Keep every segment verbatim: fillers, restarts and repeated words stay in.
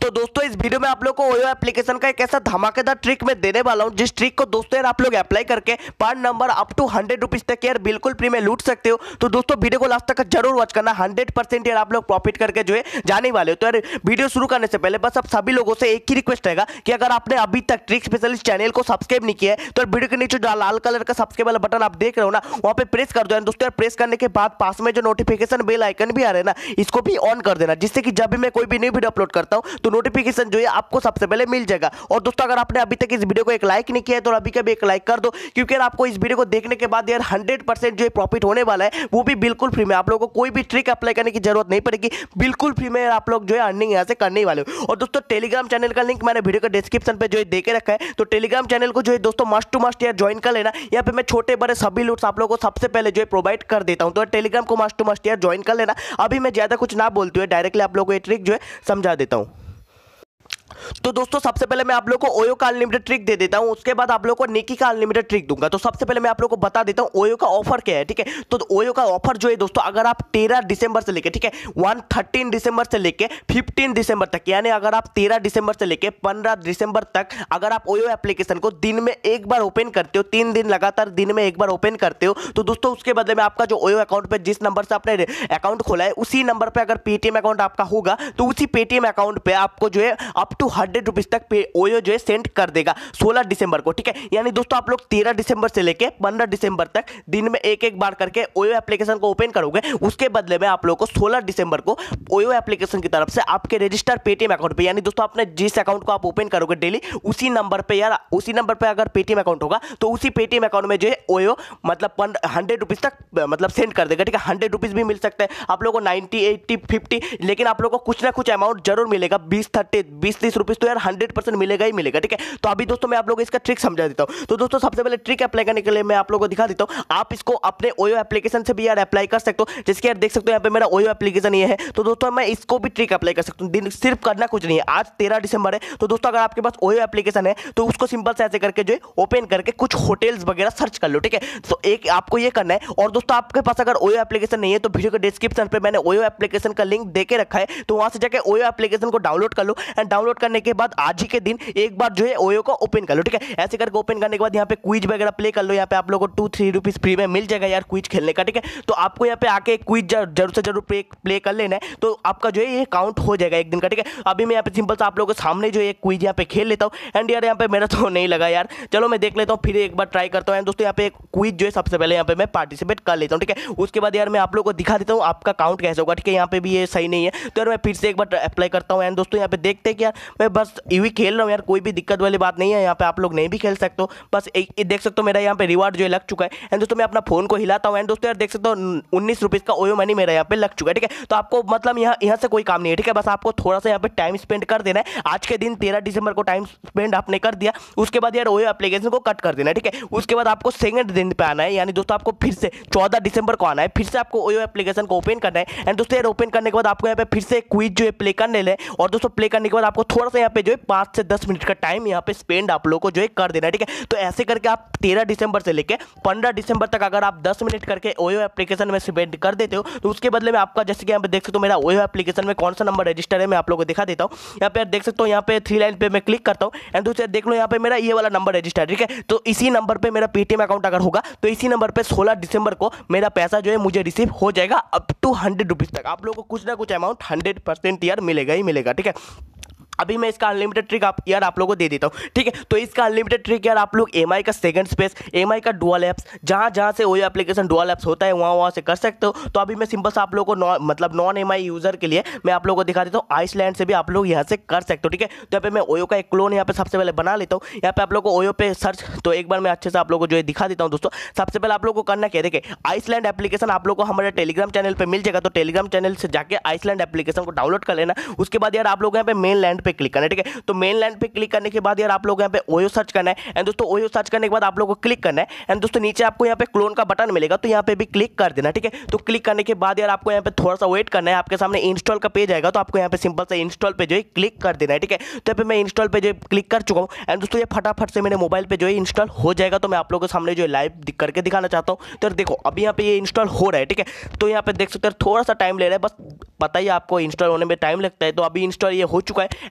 तो दोस्तों इस वीडियो में आप लोग को ओयो एप्लीकेशन का एक ऐसा धमाकेदार ट्रिक मैं देने वाला हूं, जिस ट्रिक को दोस्तों यार आप लोग अप्लाई करके पर number up to hundred rupees तक यार बिल्कुल फ्री में लूट सकते हो। तो दोस्तों वीडियो को लास्ट तक जरूर वॉच करना, हंड्रेड परसेंट यार आप लोग प्रॉफिट करके जो है जाने वाले हो। तो यार वीडियो शुरू करने से पहले बस आप सभी लोगों से एक ही रिक्वेस्ट रहेगा कि अगर आपने अभी तक ट्रिक स्पेशलिस्ट चैनल को सब्सक्राइब नहीं किया है तो वीडियो के नीचे जो लाल कलर का सब्सक्राइब वाला बटन आप देख रहे हो ना, वहां पे प्रेस कर दो। दोस्तों यार प्रेस करने के बाद पास में जो नोटिफिकेशन बेल आइकन भी आ रहा है ना, इसको भी ऑन कर देना, जिससे कि जब भी मैं कोई भी न्यू वीडियो अपलोड करता हूं तो नोटिफिकेशन जो है आपको सबसे पहले मिल जाएगा। और दोस्तों अगर आपने अभी तक इस वीडियो को एक लाइक नहीं किया है तो अभी का भी एक लाइक कर दो, क्योंकि यार आपको इस वीडियो को देखने के बाद यार हंड्रेड परसेंट जो प्रॉफिट होने वाला है वो भी बिल्कुल फ्री में। आप लोगों को कोई भी ट्रिक अप्लाई करने की जरूरत नहीं पड़ेगी, बिल्कुल फ्री में आप लोग जो है अर्निंग यहाँ से करने वाले हो। और दोस्तों टेलीग्राम चैनल का लिंक मैंने वीडियो के डिस्क्रिप्शन पे जो है देके रखा है, तो टेलीग्राम चैनल को जो है दोस्तों मस्ट टू मस्ट यार ज्वाइन कर लेना। यहाँ पे मैं छोटे बड़े सभी लूट्स आप लोगों को सबसे पहले जो है प्रोवाइड कर देता हूँ, तो टेलीग्राम को मस्ट टू मस्ट यार ज्वाइन कर लेना। अभी मैं ज्यादा कुछ ना बोलते हुए डायरेक्टली आप लोगों को ये ट्रिक जो है समझा देता हूँ। तो दोस्तों सबसे पहले मैं आप लोगों को ओयो का अनलिमिटेड ट्रिक दे देता हूं, उसके बाद आप लोगों को निकी का अनलिमिटेड ट्रिक दूंगा। तो सबसे पहले मैं आप लोगों को बता देता हूं ओयो का ऑफर क्या है, ठीक है। तो ओयो का ऑफर जो है दोस्तों, अगर आप तेरह दिसंबर से लेके, ठीक है, वन थर्टीन दिसंबर से लेके फिफ्टीन दिसंबर तक, यानी अगर आप तेरह दिसंबर से लेके पंद्रह दिसंबर तक अगर आप ओयो एप्लीकेशन को दिन में एक बार ओपन करते हो, तीन दिन लगातार दिन में एक बार ओपन करते हो, तो दोस्तों उसके बदले में आपका जो ओयो अकाउंट पे जिस नंबर से आपने अकाउंट खोला है उसी नंबर पे अगर पेटीएम अकाउंट आपका होगा तो उसी पेटीएम अकाउंट पे आपको जो है अप टू हंड्रेड रुपीज तक ओयो जो है सेंड कर देगा सोलह दिसंबर को, ठीक है। यानी दोस्तों आप लोग तेरह दिसंबर से लेके पंद्रह दिसंबर तक दिन में एक एक बार करके ओयो एप्लीकेशन को ओपन करोगे, उसके बदले में आप लोग को सोलह दिसंबर को ओयो एप्लीकेशन की तरफ से आपके रजिस्टर पेटीएम अकाउंट पे, यानी दोस्तों आपने जिस अकाउंट को आप ओपन करोगे डेली उसी नंबर पे यार उसी नंबर पे अगर पेटीएम अकाउंट होगा तो उसी पेटीएम अकाउंट में जो है ओयो मतलब हंड्रेड रुपीज तक मतलब सेंड कर देगा, ठीक है। हंड्रेड रुपीज भी मिल सकता है आप लोगों को, नाइनटी एट्टी फिफ्टी, लेकिन आप लोगों को कुछ ना कुछ अमाउंट जरूर मिलेगा, बीस थर्टी बीस तीस रुपीज तो यार हंड्रेड परसेंट मिलेगा ही मिलेगा, ठीक है। तो अभी दोस्तों मैं आप लोगों को इसका ट्रिक समझा देता हूं। तो दोस्तों सबसे पहले ट्रिक अप्लाई करने के लिए मैं आप लोगों को दिखा देता हूं, आप इसको अपने ओयो एप्लीकेशन से भी यार अप्लाई कर सकते हो। जैसे यार देख सकते हो यहाँ पे मेरा ओयो एप्लीकेशन ये है, तो दोस्तों मैं इसको भी ट्रिक अप्लाई कर सकता हूँ। दिन सिर्फ करना कुछ नहीं है, आज तेरह दिसंबर है, तो दोस्तों अगर आपके पास ओयो एप्लीकेशन है तो उसको सिंपल से ऐसे करके जो है ओपन करके कुछ होटल्स वगैरह सर्च कर लो, ठीक है। तो एक आपको ये करना है। और दोस्तों आपके पास अगर ओयो एप्लीकेशन नहीं है तो वीडियो के डिस्क्रिप्शन पे मैंने ओयो एप्लीकेशन का लिंक देके रखा है, तो वहां से जाकर ओयो एप्लीकेशन को डाउनलोड कर लो। एंड डाउनलोड करने के बाद आज ही के दिन एक बार जो है ओयो को ओपन कर लो, ठीक है। ऐसे करके ओपन करने के बाद यहाँ पे क्विज वगैरह प्ले कर लो, यहाँ पे आप लोगों को टू थ्री रुपीज फ्री में मिल जाएगा यार क्विज खेलने का, ठीक है। तो आपको यहाँ पे आके क्विज जरूर से जरूर प्ले प्ले कर लेना है, तो आपका जो है ये काउंट हो जाएगा एक दिन का, ठीक है। अभी मैं यहाँ पे सिंपल से आप लोगों के सामने जो है क्विज यहाँ पे खेल लेता हूँ। एंड यार यहाँ पे मेरा तो नहीं लगा यार, चलो मैं देख लेता हूँ, फिर एक बार ट्राई करता हूँ। दोस्तों यहाँ पे एक क्विज जो है सबसे पहले यहाँ पे मैं पार्टिसिपेट कर लेता हूँ, ठीक है। उसके बाद यार मैं आप लोगों को दिखा देता हूँ आपका काउंट कैसे होगा, ठीक है। यहाँ पे भी ये सही नहीं है, तो यार मैं फिर से एक बार अप्लाई करता हूँ। एंड दोस्तों यहाँ पे देखते हैं कि यार मैं बस यूं ही खेल रहा हूँ यार, कोई भी दिक्कत वाली बात नहीं है। यहाँ पे आप लोग नहीं भी खेल सकते हो, बस एक देख सकते हो मेरा यहाँ पे रिवार्ड जो है लग चुका है। एंड दोस्तों मैं अपना फोन को हिलाता हूँ। एंड दोस्तों यार देख सकते हो उन्नीस रुपीज का ओयो मनी मेरा यहाँ पे लग चुका है, ठीक है। तो आपको मतलब यहाँ यहाँ से कोई काम नहीं है, ठीक है। बस आपको थोड़ा सा यहाँ पे टाइम स्पेंड कर देना है। आज के दिन तेरह दिसंबर को टाइम स्पेंड आपने कर दिया, उसके बाद यार ओयो एप्लीकेशन को कट कर देना है, ठीक है। उसके बाद आपको सेकंड दिन पे आना है, यानी दोस्तों आपको फिर से चौदह दिसंबर को आना है, फिर से आपको ओयो एप्लीकेशन को ओपन करना है। एंड दोस्तों यार ओपन करने के बाद आपको यहाँ पे फिर से क्विज जो है प्ले करने ले, और दोस्तों प्ले करने के बाद आपको थोड़ा सा यहाँ पे जो है पाँच से दस मिनट का टाइम यहाँ पे स्पेंड आप लोग को जो है कर देना है, ठीक है। तो ऐसे करके आप तेरह दिसंबर से लेके पंद्रह दिसंबर तक अगर आप दस मिनट करके ओयो एप्लीकेशन में स्पेंड कर देते हो तो उसके बदले में आपका, जैसे कि यहाँ पे देख सकते हो मेरा ओयो एप्लीकेशन में कौन सा नंबर रजिस्टर है, मैं आप लोगों को दिखा देता हूँ। यहाँ पे देख सकते हो, यहाँ पे थ्री लाइन पे मैं क्लिक करता हूँ। एंड दोस्तों देख लो यहाँ पे मेरा ये वाला नंबर रजिस्टर, ठीक है। तो इसी नंबर पे मेरा पेटीएम अकाउंट अगर होगा तो इसी नंबर पे सोलह दिसंबर को मेरा पैसा जो है मुझे रिसीव हो जाएगा अप टू हंड्रेड रुपीज तक। आप लोगों को कुछ ना कुछ अमाउंट हंड्रेड परसेंट यार मिलेगा ही मिलेगा, ठीक है। अभी मैं इसका अनलिमिटेड ट्रिक आप यार आप लोगों को दे देता हूँ, ठीक है। तो इसका अनलिमिटेड ट्रिक यार आप लोग एमआई का सेकंड स्पेस, एमआई का डुअल एप्स, जहाँ जहाँ से ओयो एप्लीकेशन डुअल एप्स होता है वहाँ वहाँ से कर सकते हो। तो अभी मैं सिंपल से आप लोगों को मतलब नॉन एमआई यूजर के लिए मैं आप लोगों को दिखा देता हूँ, आइसलैंड से भी आप लोग यहाँ से कर सकते हो, ठीक है। तो यहाँ पे मैं ओयो का एक क्लोन यहाँ पे सबसे पहले बना लेता हूँ। यहाँ पे आप लोग को ओयो पे सर्च, तो एक बार मैं अच्छे से आप लोग को जो है दिखा देता हूँ। दोस्तों सबसे पहले आप लोग को करना क्या है, देखिए आइसलैंड एप्लीकेशन आप लोग को हमारे टेलीग्राम चैनल पर मिल जाएगा, तो टेलीग्राम चैनल से जाकर आइसलैंड एप्लीकेशन को डाउनलोड कर लेना। उसके बाद यार आप लोग यहाँ पे मेन लैंड पे क्लिक करना है, ठीक है। तो मेन लैंड पे क्लिक करने के बाद यार आप लोग यहाँ पे ओयो सर्च करना है। एंड दोस्तों ओयो सर्च करने के बाद आप लोग को क्लिक करना है। एंड दोस्तों नीचे आपको यहाँ पे क्लोन का बटन मिलेगा, तो यहाँ पे भी क्लिक कर देना, ठीक है। तो क्लिक करने के बाद यार आपको यहाँ पे थोड़ा सा वेट करना है, आपके सामने इंस्टॉल का पेज आएगा, तो आपको यहाँ पे सिंपल से इंस्टॉल पे जो है क्लिक कर देना है, ठीक है। तो यहाँ पे मैं इंस्टॉल पे जो है क्लिक कर चुका हूँ। एंड दोस्तों ये फटाफट से मेरे मोबाइल पे जो है इंस्टॉल हो जाएगा, तो मैं आप लोगों के सामने जो है लाइव करके दिखाना चाहता हूँ। तो देखो अभी यहाँ पे ये इंस्टॉल हो रहा है, ठीक है। तो यहाँ पे देख सकते हैं थोड़ा सा टाइम ले रहा है, बस पता ही आपको इंस्टॉल होने में टाइम लगता है। तो अभी इंस्टॉल ये हो चुका है।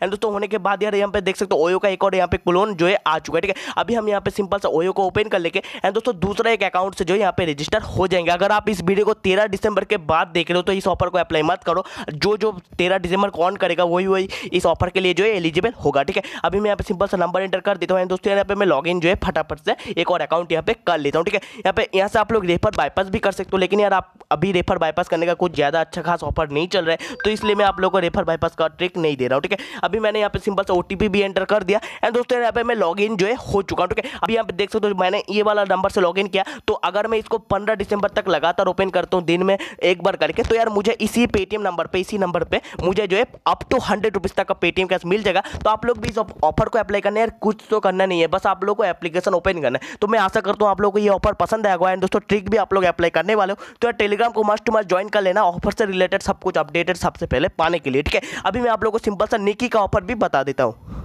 एंड दोस्तों होने के बाद यार यहाँ पे देख सकते हो ओयो का एक और यहाँ पे क्लोन जो है आ चुका है, ठीक है। अभी हम यहाँ पे सिंपल सा ओयो को ओपन कर लेंगे एंड दोस्तों दूसरा एक अकाउंट से जो है यहाँ पे रजिस्टर हो जाएंगे। अगर आप इस वीडियो को तेरह दिसंबर के बाद देख रहे हो तो इस ऑफर को अप्लाई मत करो, जो जो तेरह दिसंबर को ऑन करेगा वही वही इस ऑफर के लिए जो है एलिजिबल होगा, ठीक है। अभी मैं यहाँ पे सिंपल सा नंबर एंटर कर देता हूँ एंड दोस्तों यहाँ पे मैं लॉगिन जो है फटाफट से एक और अकाउंट यहाँ पे कर लेता हूँ, ठीक है। यहाँ पे यहाँ से आप लोग रेफर बाईपास भी कर सकते हो, लेकिन यार आप अभी रेफर बाईपास करने का कुछ ज़्यादा अच्छा खास ऑफर नहीं चल रहा है, तो इसलिए मैं आप लोगों को रेफर बाईपास का ट्रिक नहीं दे रहा हूँ, ठीक है। अभी मैंने यहाँ पे सिंपल सा ओटीपी भी एंटर कर दिया एंड दोस्तों यहाँ पे मैं लॉगिन जो है हो चुका हूँ, ठीक है। अभी यहाँ पे देख सकते हो मैंने ये वाला नंबर से लॉगिन किया, तो अगर मैं इसको पंद्रह दिसंबर तक लगातार ओपन करता हूँ दिन में एक बार करके, तो यार मुझे इसी पेटीएम नंबर पे इसी नंबर पे मुझे जो है अप टू हंड्रेड रुपीज़ तक का पेटीएम कैश मिल जाएगा। तो आप लोग भी इस ऑफर को अप्लाई करना है, यार कुछ तो करना नहीं है, बस आप लोग को एप्लीकेशन ओपन करना है। तो मैं आशा करता हूँ आप लोगों को ये ऑफर पसंद आएगा एंड दोस्तों ट्रिक भी आप लोग अप्लाई करने वाले हो, तो यार टेलीग्राम को मस्ट टू मस्ट ज्वाइन कर लेना ऑफर से रिलेटेड सब कुछ अपडेटेड सबसे पहले पाने के लिए, ठीक है। अभी मैं आप लोगों को सिंपल सा निकी का ऑफर भी बता देता हूँ।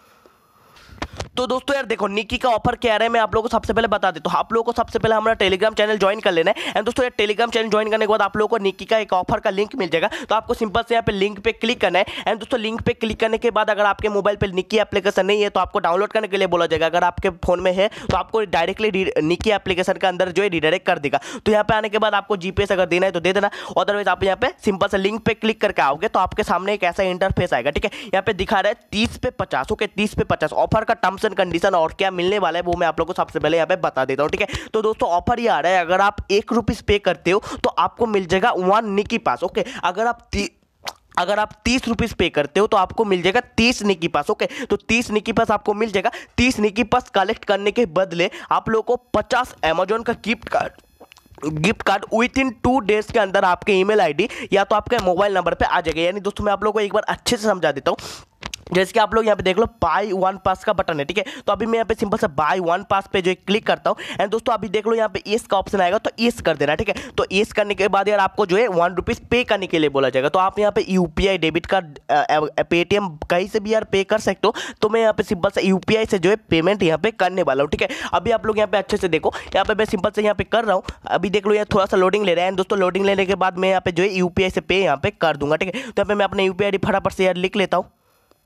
तो दोस्तों यार देखो निकी का ऑफर क्या है, मैं आप लोगों को सबसे पहले बता देता हूँ। आप लोगों को सबसे पहले हमारा टेलीग्राम चैनल ज्वाइन कर लेना है एंड दोस्तों यार टेलीग्राम चैनल ज्वाइन करने के बाद आप लोगों को निकी का एक ऑफर का लिंक मिल जाएगा। तो आपको सिंपल से यहाँ पे लिंक पे क्लिक करना है एंड दोस्तों लिंक पे क्लिक करने के बाद अगर आपके मोबाइल पे निकी एप्लीकेशन नहीं है तो आपको डाउनलोड करने के लिए बोला जाएगा। अगर आपके फोन में है तो आपको डायरेक्टली निकी एप्लीकेशन के अंदर जो है रिडायरेक्ट कर देगा। तो यहाँ पे आने के बाद आपको जीपीएस अगर देना है तो दे देना, अदरवाइज आप यहाँ पे सिंपल से लिंक पे क्लिक करके आओगे तो आपके सामने एक ऐसा इंटरफेस आएगा, ठीक है। यहाँ पे दिखा रहा है तीस पे पचास, ओके तीस पे पचास ऑफर का टर्म्स एंड कंडीशन और क्या मिलने वाला है वो मैं आप लोगों को सबसे पहले यहाँ पे बता देता हूँ, ठीक है। तो दोस्तों ऑफर ये आ रहा है, अगर आप एक रुपीस पे करते हो तो आपको मिल जाएगा वन निकी पास, ओके। अगर आप अगर आप तीस रुपीज पे करते हो तो आपको मिल जाएगा तीस निकी पास, ओके। तो तीस निकी पास आपको मिल जाएगा। तीस निकी पास कलेक्ट करने के बदले आप लोगों को पचास अमेजोन का gift card gift card within two days के अंदर आपके ईमेल आईडी या तो आपके मोबाइल नंबर पे आ जाएगा। यानी दोस्तों मैं आप लोगों को एक बार अच्छे से समझा देता हूँ। जैसे कि आप लोग यहाँ पे देख लो बाय वन पास का बटन है, ठीक है। तो अभी मैं यहाँ पे सिंपल से बाय वन पास पे जो है क्लिक करता हूँ एंड दोस्तों अभी देख लो यहाँ पे येस का ऑप्शन आएगा, तो येस कर देना, ठीक है। तो येस करने के बाद यार आपको जो है वन रुपीज़ पे करने के लिए बोला जाएगा। तो आप यहाँ पे यूपीआई डेबिट कार्ड पेटीएम कहीं से भी यार पे कर सकते हो। तो मैं यहाँ पे सिंपल से यूपीआई से जो है पेमेंट यहाँ पे करने वाला हूँ, ठीक है। अभी आप लोग यहाँ पे अच्छे से देखो, यहाँ पे मैं सिंपल से यहाँ पे कर रहा हूँ। अभी देख लो यार थोड़ा सा लोडिंग ले रहा है एंड दोस्तों लोडिंग लेने के बाद मैं यहाँ पे जो है यूपीआई से पे यहाँ पे कर दूंगा, ठीक है। तो यहाँ पे मैं अपने यूपीआई आई डी फटाफट से यार लिख लेता हूँ।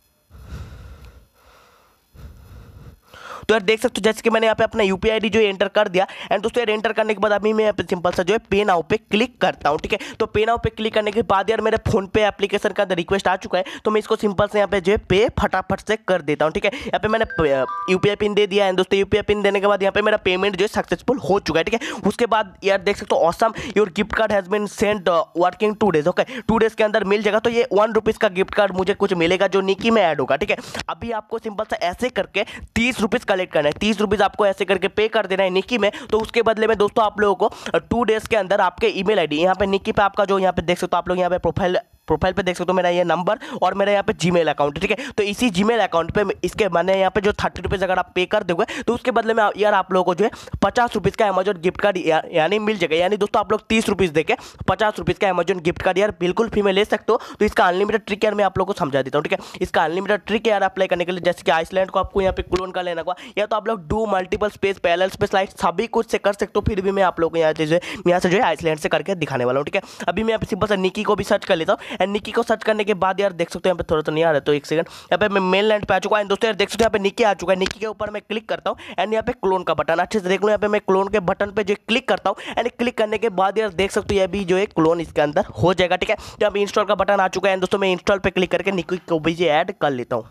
तो यार देख सकते हो जैसे कि मैंने यहाँ पे अपना यूपीआई आईडी जो एंटर कर दिया एंड दोस्तों यार एंटर करने के बाद अभी मैं यहाँ पे सिंपल सा जो है पे नाउ पे क्लिक करता हूँ, ठीक है। तो पे नाउ पे क्लिक करने के बाद यार मेरे फोन पे एप्लीकेशन का रिक्वेस्ट आ चुका है, तो मैं इसको सिंपल से यहाँ पे जो है पे फटाफट से कर देता हूँ, ठीक है। यहाँ पे मैंने यूपीआई पिन दे दिया एंड दोस्तों यूपीआई पिन देने के बाद यहाँ पे मेरा पेमेंट जो है सक्सेसफुल हो चुका है, ठीक है। उसके बाद यार देख सकते हो awesome your gift card has been sent working two days, okay two days के अंदर मिल जाएगा। तो ये वन रुपीज़ का गिफ्ट कार्ड मुझे कुछ मिलेगा जो निकी में ऐड होगा, ठीक है। अभी आपको सिंपल सा ऐसे करके तीस रुपीज़ कलेक्ट करना है, तीस रुपीज़ आपको ऐसे करके पे कर देना है निकी में। तो उसके बदले में दोस्तों आप लोगों को टू डेज के अंदर आपके ईमेल आईडी यहाँ पे निकी पे आपका जो यहाँ पे देख सकते हो आप लोग यहाँ पे प्रोफाइल प्रोफाइल पे देख सकते हो मेरा ये नंबर और मेरा यहाँ पे जीमेल अकाउंट, ठीक है। तो इसी जीमेल अकाउंट पे इसके मैंने यहाँ पे जो थर्टी रुपीज़ अगर आप पे कर दोगे तो उसके बदले में यार आप लोगों को जो है पचास रुपीज़ का अमेजोन गिफ्ट कार्ड या, यानी मिल जाएगा। यानी दोस्तों आप लोग तीस रुपीज़ देके पचास रुपीज़ का अमेजोन गिफ्ट कार्ड यार बिल्कुल फ्री में ले सकते हो। तो इसका अनलिमिटेड ट्रिक यार मैं आप लोगों को समझा देता हूँ, ठीक है। इसका अनलिमिटेड ट्रिक यार अप्लाई करने के लिए जैसे कि आइसलैंड को आपको यहाँ पे क्लोन कर लेना होगा या तो आप लोग do multiple space parallel space lite सभी कुछ से कर सकते हो। फिर भी मैं आप लोगों को यहाँ से यहाँ से जो है आइसलैंड से करके दिखाने वाला हूँ, ठीक है। अभी मैं यहाँ पे सिंपल सा निकी को भी सर्च कर लेता हूँ एंड निकी को सर्च करने के बाद यार देख सकते हो यहाँ पे थोड़ा तो नहीं आ रहा है, तो एक सेकंड यहाँ पे मैं मेन लैंड पे आ चुका है दोस्तों। यार देख सकते हो यहाँ पे निकी आ चुका है, निकी के ऊपर मैं क्लिक करता हूँ एंड यहाँ पे क्लोन का बटन अच्छे से देख लो। यहाँ पे मैं क्लोन के बटन पे जो क्लिक करता हूँ एंड क्लिक करने के बाद यार देख सकते हो ये भी जो है क्लोन इसके अंदर हो जाएगा, ठीक है। तो यहाँ पे इंस्टॉल का बटन आ चुका है दोस्तों, मैं इंस्टॉल पे क्लिक करके निकी को भी ऐड कर लेता हूँ।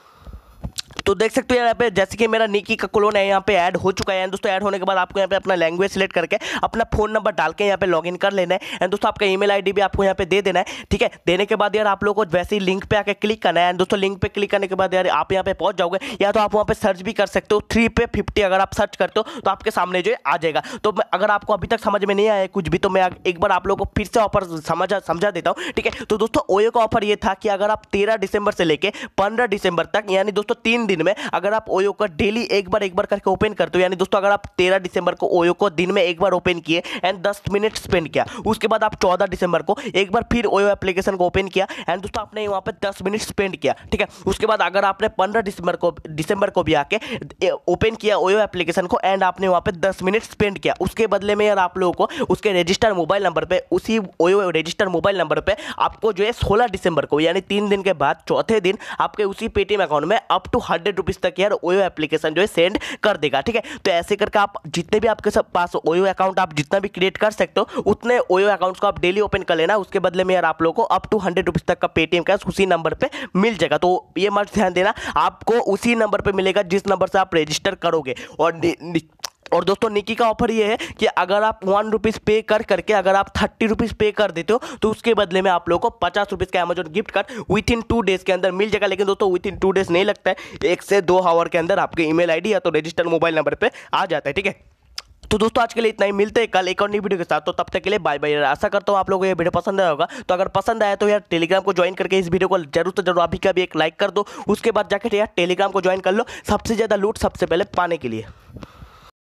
तो देख सकते हो यहाँ पे जैसे कि मेरा निकी का क्लोन है यहाँ पे ऐड हो चुका है दोस्तों। ऐड होने के बाद आपको यहाँ पे अपना लैंग्वेज सिलेक्ट करके अपना फोन नंबर डाल के यहाँ पे लॉगिन कर लेना है एंड दोस्तों आपका ईमेल आईडी भी आपको यहाँ पे दे देना है, ठीक है। देने के बाद यार आप लोगों को वैसे ही लिंक पे आके क्लिक करना है एंड दोस्तों लिंक पे क्लिक करने के बाद यार आप यहाँ पे पहुंच जाओगे या तो आप वहाँ पे सर्च भी कर सकते हो। थ्री पे फिफ्टी अगर आप सर्च करते हो तो आपके सामने जो है आ जाएगा। तो अगर आपको अभी तक समझ में नहीं आया कुछ भी तो मैं एक बार आप लोगों को फिर से ऑफर समझा समझा देता हूँ, ठीक है। तो दोस्तों ओयो का ऑफर ये था कि अगर आप तेरह दिसंबर से लेके पंद्रह दिसंबर तक यानी दोस्तों तीन दिन में अगर आप ओयो का डेली एक बार एक बार करके ओपन करते हो, यानी दोस्तों अगर आप तेरह दिसंबर को ओयो को दिन में एक बार ओपन किए एंड दस मिनट स्पेंड किया, उसके बाद आप चौदह दिसंबर को एक बार फिर ओयो एप्लीकेशन को ओपन किया एंड दोस्तों आपने वहां पे दस मिनट स्पेंड किया, ठीक है। उसके बाद अगर आपने पंद्रह दिसंबर को दिसंबर को भी आके ओपन किया ओयो एप्लीकेशन को एंड आपने वहां पे दस मिनट स्पेंड किया, उसके बदले में यार आप लोगों को उसके रजिस्टर्ड मोबाइल नंबर पे, उसी ओयो रजिस्टर्ड मोबाइल नंबर पे आपको जो है सोलह दिसंबर को यानी तीन दिन के बाद चौथे दिन आपके उसी पेटीएम अकाउंट में अप टू हंड्रेड रुपीज तक यार ओयो एप्लीकेशन जो है सेंड कर देगा, ठीक है। तो ऐसे करके आप जितने भी आपके सब पास ओयो अकाउंट आप जितना भी क्रिएट कर सकते हो उतने ओयो अकाउंट्स को आप डेली ओपन कर लेना, उसके बदले में यार आप लोगों को अप टू हंड्रेड रुपीज तक का पेटीएम कैश उसी नंबर पे मिल जाएगा। तो ये मत ध्यान देना, आपको उसी नंबर पे मिलेगा जिस नंबर से आप रजिस्टर करोगे। और और दोस्तों निकी का ऑफर ये है कि अगर आप वन रुपीज़ पे कर करके अगर आप थर्टी रुपीज़ पे कर देते हो तो उसके बदले में आप लोगों को पचास रुपीज़ का Amazon gift card within two days के अंदर मिल जाएगा। लेकिन दोस्तों विद इन टू डेज़ नहीं लगता है, एक से दो आवर के अंदर आपके ईमेल आईडी या तो रजिस्टर्ड मोबाइल नंबर पे आ जाता है, ठीक है। तो दोस्तों आज के लिए इतना ही, मिलते हैं कल एक और नई वीडियो के साथ। तो तब तक के लिए बाय बाय। आशा करता हूँ आप लोगों को ये वीडियो पसंद आया होगा। तो अगर पसंद आया तो यार टेलीग्राम को ज्वाइन करके इस वीडियो को जरूर से जरूर अभी का भी एक लाइक कर दो, उसके बाद जाकर यार टेलीग्राम को ज्वाइन कर लो सबसे ज़्यादा लूट सबसे पहले पाने के लिए।